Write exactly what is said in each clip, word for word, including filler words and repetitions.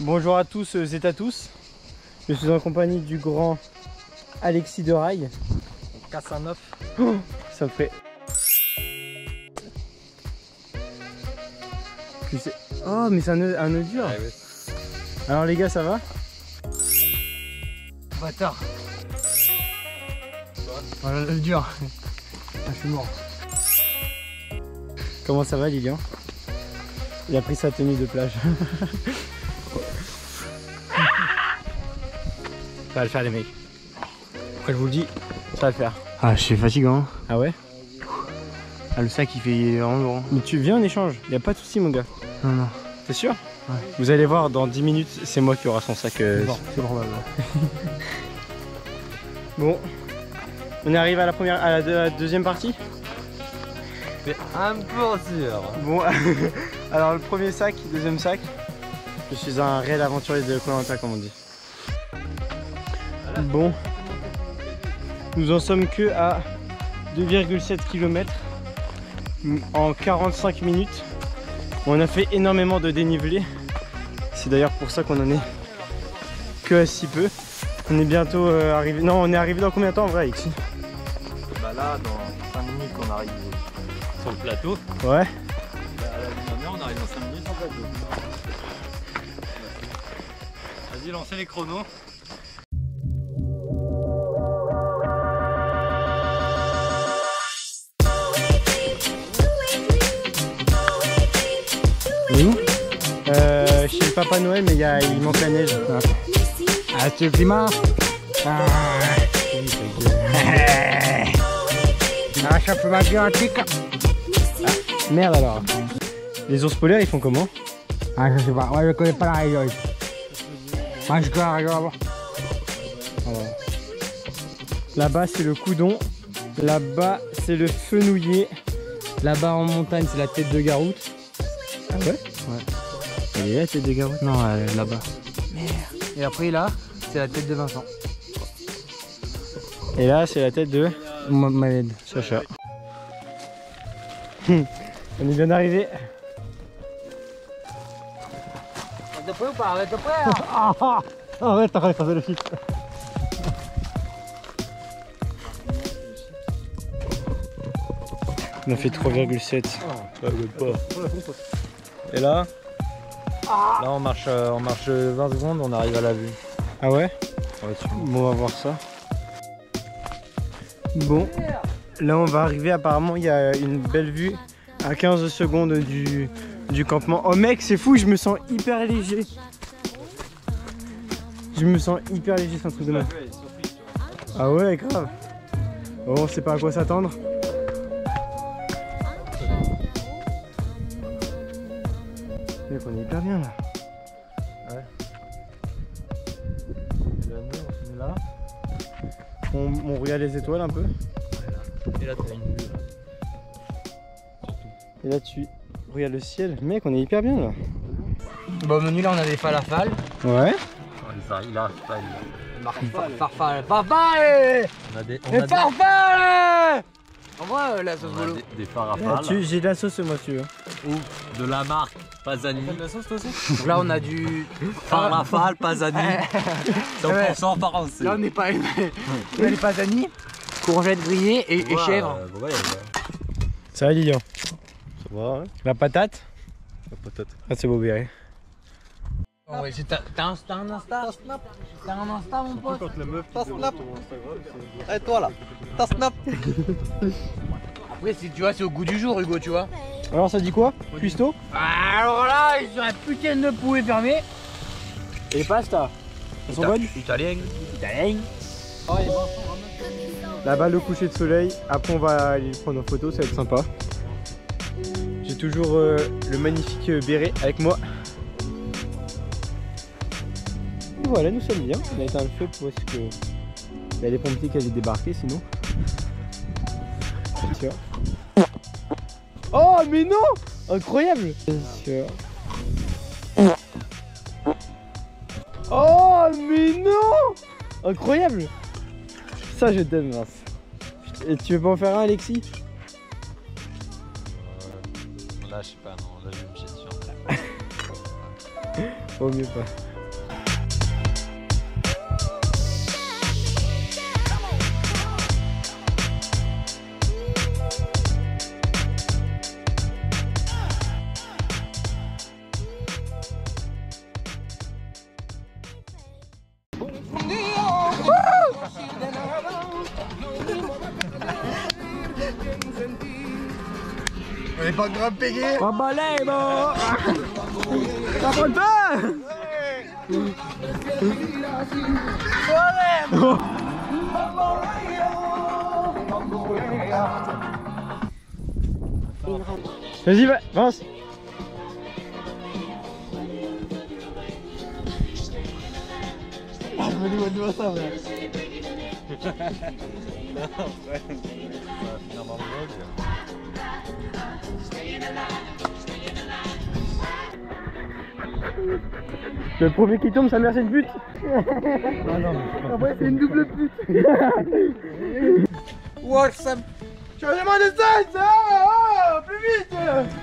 Bonjour à tous et à tous. Je suis en compagnie du grand Alexis de Rail. On casse un œuf. Oh, ça me fait. Oh mais c'est un nœud, un nœud dur. Ouais, ouais. Alors les gars, ça va? Bâtard. Voilà le dur. Ah, je suis mort. Comment ça va Lilian? Il a pris sa tenue de plage. Ça va le faire les mecs. Après je vous le dis, ça va le faire. Ah je suis fatigant. Ah ouais? Ah le sac il fait vraiment lourd. Mais tu viens en échange, y a pas de soucis mon gars. Non non. T'es sûr? Ouais. Vous allez voir dans dix minutes, c'est moi qui aura son sac. Euh... Bon, c'est normal. Bon. On arrive à la première, à la, deux, à la deuxième partie. C'est un peu sûr. Bon, alors le premier sac, deuxième sac. Je suis un réel aventurier de Koh Lanta comme on dit. Bon, nous en sommes que à deux virgule sept kilomètres en quarante-cinq minutes. On a fait énormément de dénivelé. C'est d'ailleurs pour ça qu'on en est que à si peu. On est bientôt euh, arrivé. Non, on est arrivé dans combien de temps en vrai, Alexis? Bah là, dans cinq minutes, on arrive sur le plateau. Ouais. Bah, à la lumière, on arrive dans cinq minutes en plateau. Vas-y, lancez les chronos. Où? Euh, chez le Papa Noël, mais y a, il manque la neige. Ah, ah c'est le climat. Ah, ah ça peut m'agir un tic. Ah, merde alors. Les ours polaires, ils font comment? Ah, je sais pas. Moi, je connais pas la règle. Moi, je connais la règle là-bas. Là-bas, c'est le coudon. Là-bas, c'est le fenouiller. Là-bas, en montagne, c'est la tête de garoute. Ah ouais? Ouais. Elle est là la tête de garoute? Non, elle est là-bas. Merde. Et après là, c'est la tête de Vincent. Et là, c'est la tête de Mohamed. Sacha. On est bien arrivé. Arrête de près ou pas? Arrête de près. Ah, arrête, arrête, arrête le filtre. On a fait trois virgule sept. Ça rigole pas. Et là, là on marche, on marche vingt secondes, on arrive à la vue. Ah ouais? Ouais, bon, on va voir ça. Bon, là on va arriver, apparemment il y a une belle vue à quinze secondes du, du campement. Oh mec, c'est fou, je me sens hyper léger. Je me sens hyper léger, c'est un truc de mal. Ah ouais, grave. Bon, on sait pas à quoi s'attendre. Mec, on est hyper bien là. Ouais. Et là, nous, on se met là. On, on regarde les étoiles un peu. Et là, t'as une vue. Là. Surtout. Et là, tu regardes le ciel. Mec, on est hyper bien là. Bon, au menu là, on a des falafels. Ouais. Oh, il arrive pas, il Farfalle, farfalle. On a des, on Et a farfalle. En vrai, euh, la sauce des, on a bolo. des, des farafales. J'ai de la sauce moi, si tu veux. Ou de la marque Pasani. De la sauce toi aussi? Donc là, on a du Farafale, Pasani. cent pour cent français. Là, on n'est pas. On a les pasani, courgettes grillées et, et Ouais, chèvres. euh, ouais, ouais. Ça va Lilian? Ça va, hein? La patate? La patate. Ah c'est beau Béré. Oh, ouais, t'as un, t'as un Insta? T'as un Insta mon pote? Quand la meuf ta snap. Et toi là, ta snap. Après, si tu vois, c'est au goût du jour, Hugo, tu vois. Alors ça dit quoi? Cuistot? Alors là, ils ont un putain de poulet fermé. Et pasta? Elles sont bonnes? Italien. Italien. Oh, les Là-bas le coucher de soleil, après on va aller prendre en photo, ça va être sympa. J'ai toujours euh, le magnifique béret avec moi. Et voilà, nous sommes bien, on a éteint le feu parce que il y a les pompiers qui allaient débarquer sinon. Bien sûr. Oh mais non! Incroyable! Bien sûr. Oh mais non! Incroyable! Ça je t'aime mince. Et tu veux pas en faire un Alexis? euh, Là je sais pas, non, là je vais me chier dessus. Vaut mieux pas. On est pas grave payé. Oh bah là, bon. Ça prend pas. Vas-y, va, avance. Ah, dis-moi ça, frère. Le premier qui tombe, sa mère c'est une pute. Ah non, mais... Après c'est une double pute. What's up? Changement de sens. Oh, plus vite.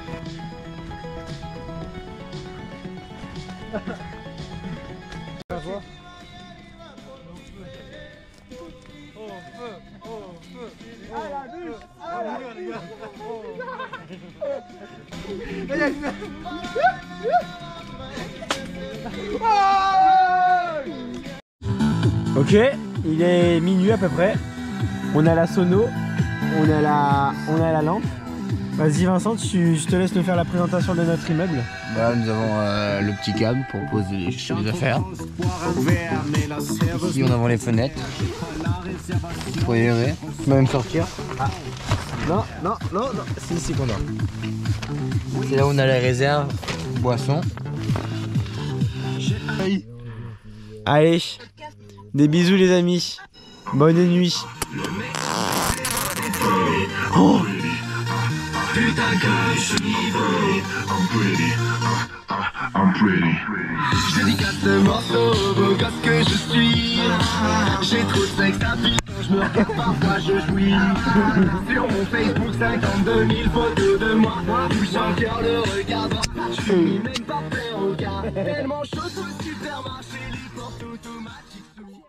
Ok, il est minuit à peu près. On a la sono, on a la, on a la lampe. Vas-y Vincent, tu, je te laisse nous faire la présentation de notre immeuble. Bah, nous avons euh, le petit câble pour poser les, les affaires. Ici, on a les fenêtres. Vous pouvez gérer. Tu peux même sortir. Ah. Non, non, non, non. C'est ici qu'on a. C'est là où on a la réserve boisson. Allez, des bisous les amis. Bonne nuit. Oh. Putain que je suis beau, I'm pretty, I'm pretty. Je dédicace ce morceau au beau gosse que je suis. J'ai trop de sexe à vie, quand je me regarde parfois je jouis. Sur mon Facebook cinquante-deux mille photos de moi. Touche un cœur le regard droit. Je suis même pas prêt au gars. Tellement chaud au supermarché, les portes automatiques.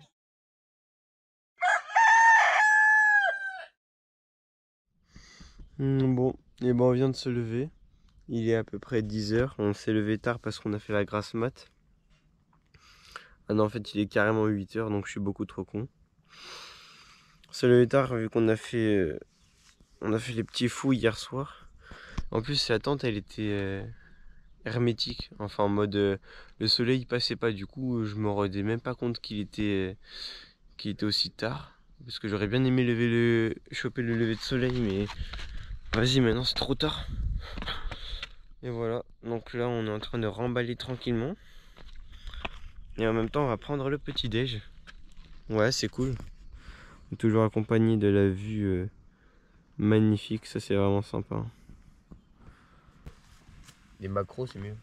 Mmh, bon, et bon on vient de se lever. Il est à peu près dix heures. On s'est levé tard parce qu'on a fait la grasse mat. Ah non, en fait il est carrément huit heures, donc je suis beaucoup trop con. On s'est levé tard vu qu'on a fait euh, on a fait les petits fous hier soir. En plus la tente elle était euh, hermétique, enfin en mode euh, le soleil passait pas, du coup je me rendais même pas compte qu'il était euh, qu'il était aussi tard, parce que j'aurais bien aimé lever le choper le lever de soleil, mais vas-y, maintenant c'est trop tard. Et voilà, donc là on est en train de remballer tranquillement. Et en même temps on va prendre le petit déj. Ouais, c'est cool. On est toujours accompagné de la vue euh, magnifique, ça c'est vraiment sympa. Les macros c'est mieux.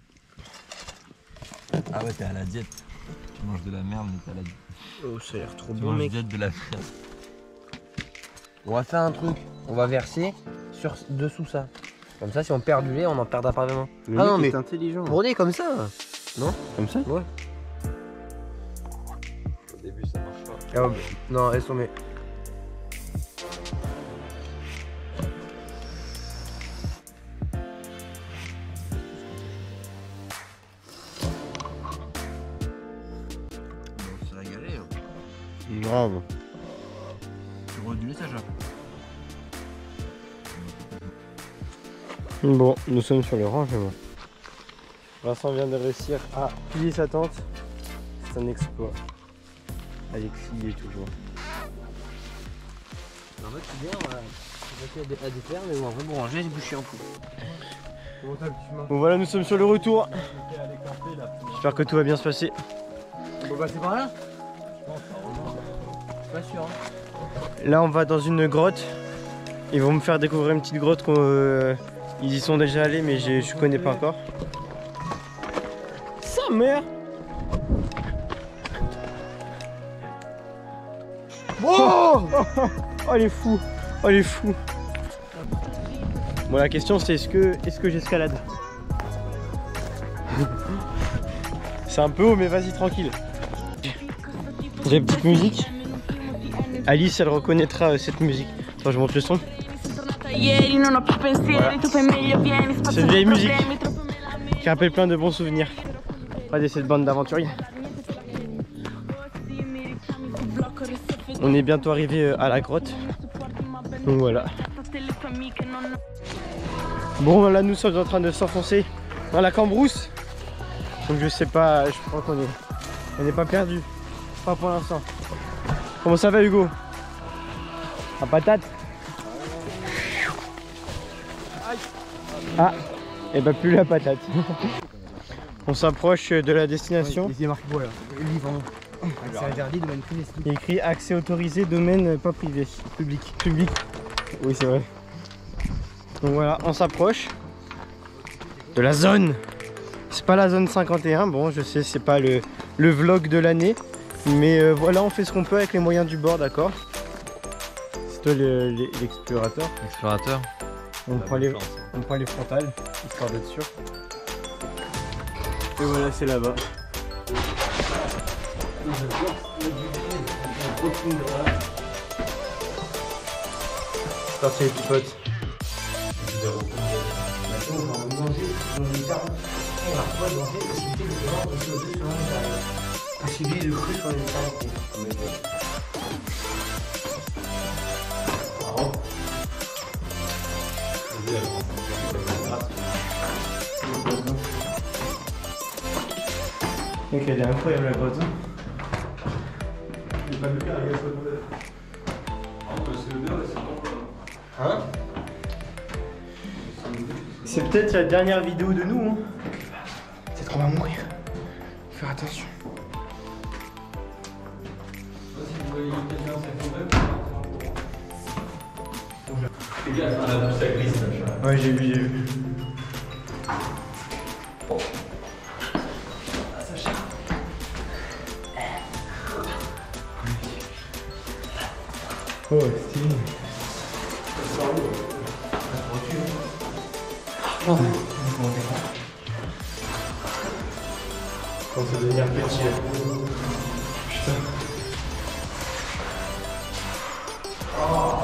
Ah ouais, t'es à la diète. Tu manges de la merde mais t'es à la diète. Oh, ça a l'air trop Tu bon manges mec. diète de la merde. On va faire un truc. On va verser sur dessous ça. Comme ça, si on perd du lait, on n'en perdra pas vraiment. Le Ah mec non, mais est intelligent. broder comme ça. Non? Comme ça? Ouais. Au début ça marche pas. Ah, bah, non, laisse tomber. On s'est régalé. Hein. Grave. Tu brodes du lait, Sacha? Bon, nous sommes sur le rangement. Vincent vient de réussir à plier sa tente. C'est un exploit. Alexis y est toujours. En fait, c'est bien, on va à défaire, mais on va vraiment ranger les bouchées en poule. Bon voilà, nous sommes sur le retour. J'espère que tout va bien se passer. On va passer par là? Je suis pas sûr. Hein. Là on va dans une grotte. Ils vont me faire découvrir une petite grotte qu'on... Euh, ils y sont déjà allés mais je connais pas encore. Sa mère. Oh, oh elle est fou. Oh elle est fou. Bon la question c'est est-ce que est-ce que j'escalade? C'est un peu haut mais vas-y tranquille. J'ai une petite musique. Alice elle reconnaîtra euh, cette musique. Attends je monte le son. Voilà. C'est une vieille musique qui rappelle plein de bons souvenirs. Pas de cette bande d'aventuriers. On est bientôt arrivé à la grotte. Donc voilà. Bon là nous sommes en train de s'enfoncer dans la cambrousse. Donc je sais pas, je crois qu'on est on n'est pas perdu. Pas pour l'instant. Comment ça va Hugo? La patate? Ah, et bah plus la patate. On s'approche de la destination. Il y a marqué voilà. C'est interdit, domaine privé. Il y a écrit accès autorisé, domaine pas privé. Public. Public. Oui c'est vrai. Donc voilà, on s'approche de la zone. C'est pas la zone cinquante et un, bon je sais c'est pas le, le vlog de l'année. Mais euh, voilà, on fait ce qu'on peut avec les moyens du bord, d'accord? C'est toi l'explorateur. Explorateur. On prend les, on prend les frontales, histoire d'être sûr. Et voilà, c'est là-bas. Parti les petits potes. Possibilité de cru sur les caractères. Donc elle est incroyable la grotte. Hein? C'est peut-être la dernière vidéo de nous. Hein. Peut-être qu'on va mourir. Faut faire attention. Ouais, j'ai vu, j'ai vu. Oh, stylé. Oh. Quand ça devenir petit. Putain. Oh.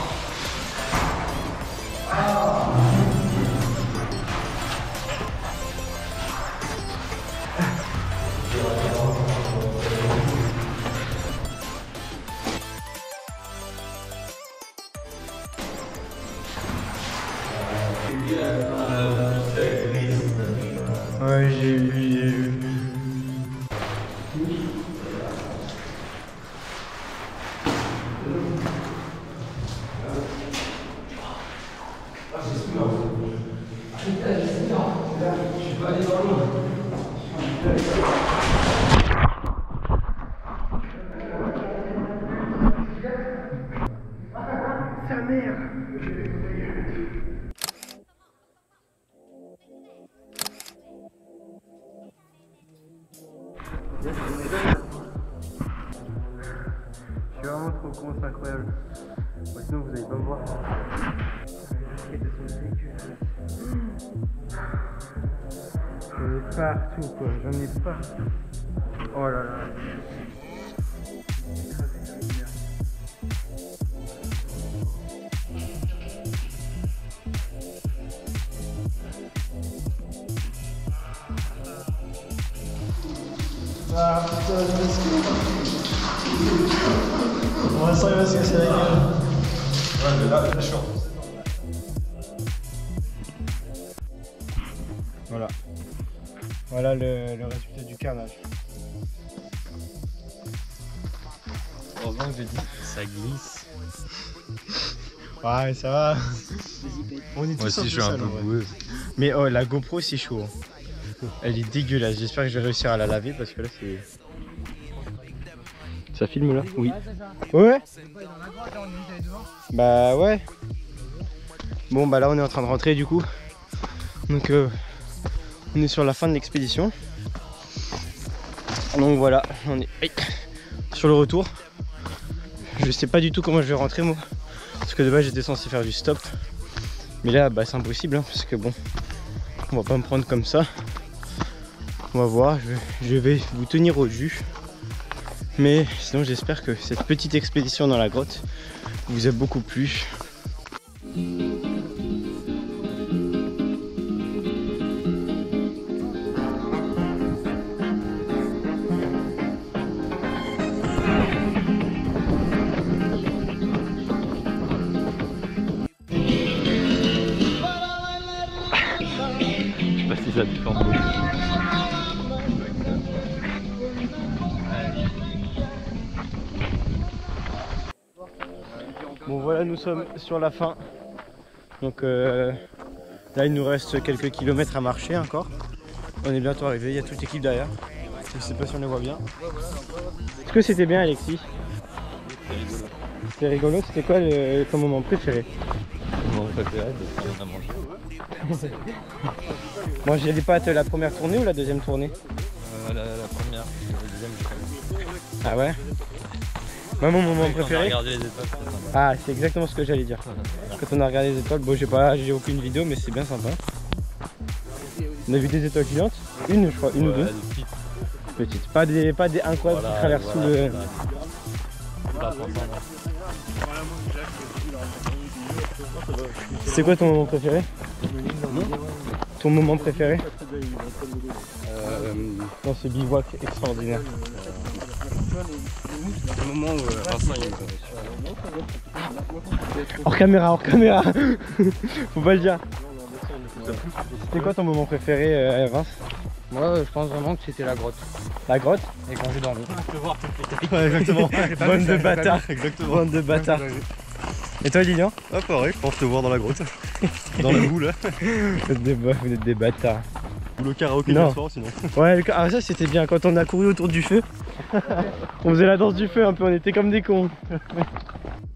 Ouais, j'ai vu, j'ai vu. Sa mère. Je suis vraiment trop con, c'est incroyable. Bon, sinon vous allez pas me voir. J'en ai partout quoi, j'en ai partout. Oh là là. Ah putain, je m'excuse. On va s'en se casser la gueule. Ouais, mais là, là, je suis en... Voilà. Voilà le, le résultat du carnage. Heureusement que j'ai dit ça glisse. Ouais, mais ça va. On est Moi tous aussi, je suis un peu boueux. Mais oh, la GoPro, c'est chaud. Elle est dégueulasse. J'espère que je vais réussir à la laver parce que là, c'est. Ça filme là? Oui. Ouais. Bah ouais. Bon, bah là, on est en train de rentrer du coup. Donc, euh, on est sur la fin de l'expédition. Donc voilà, on est sur le retour. Je sais pas du tout comment je vais rentrer moi. Parce que de base, j'étais censé faire du stop. Mais là, bah, c'est impossible hein, parce que bon, on va pas me prendre comme ça. On va voir, je, je vais vous tenir au jus. Mais sinon j'espère que cette petite expédition dans la grotte vous a beaucoup plu. Bon voilà, nous sommes sur la fin. Donc euh, là il nous reste quelques kilomètres à marcher encore. On est bientôt arrivé, il y a toute l'équipe derrière. Je sais pas si on les voit bien. Est-ce que c'était bien Alexis? C'était rigolo, c'était quoi le, ton moment préféré? Mon préféré, parce qu'on a mangé. Manger des pâtes la première tournée ou la deuxième tournée? euh, la, la première, la deuxième je crois. Ah ouais? Moi mon moment Ouais, quand on a préféré? regardé les étoiles, c'était sympa. Ah c'est exactement ce que j'allais dire. Quand on a regardé les étoiles, bon j'ai pas j'ai aucune vidéo mais c'est bien sympa. On a vu des étoiles filantes? Une je crois, une Ouais, ou deux? des petites. Petites. Pas des, pas des incroyables Voilà, qui traversent voilà, sous le... voilà. Pas pour ça, non. C'est quoi ton moment préféré? Ton moment préféré Euh, dans ce bivouac extraordinaire? le moment où euh, Vincent il Hors caméra, hors caméra. Faut pas le dire. C'était quoi ton moment préféré euh, Vince? Moi je pense vraiment que c'était la grotte. La grotte? Et quand j'ai dormi. Ouais exactement. Bande de bâtards. Exactement. Bande de bâtards. Et toi Lilian? Ah pareil, je pense te voir dans la grotte. Dans la boue là. Vous êtes des, vous êtes des bâtards. Ou le karaoké Non. du soir sinon. Ouais, le- ah, ça c'était bien quand on a couru autour du feu. On faisait la danse du feu un peu, on était comme des cons.